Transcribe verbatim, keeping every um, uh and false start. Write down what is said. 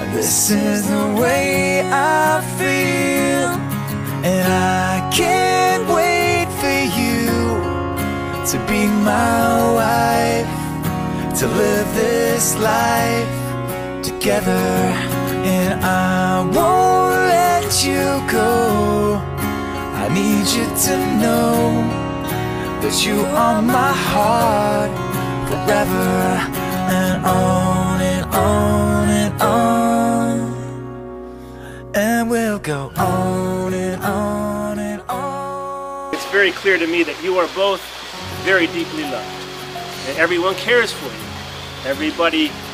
This is the way I feel, and I can't wait for you to be my wife, to live this life together. And I won't let you go. I need you to know that you are my heart forever, and on and on and on, and we'll go on and on and on. It's very clear to me that you are both very deeply loved, and everyone cares for you. Everybody